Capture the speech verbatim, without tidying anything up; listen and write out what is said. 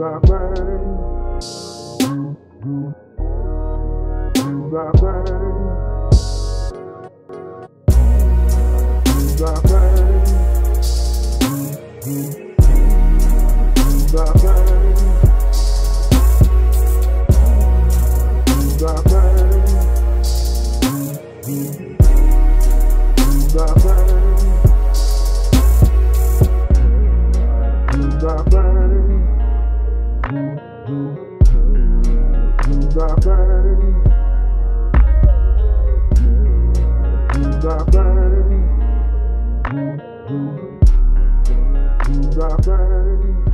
that thing. Do that thing. Do that thing. Do that thing. Do that thing. Do that thing. Do that thing. Do that thing. Do that thing. Do that thing.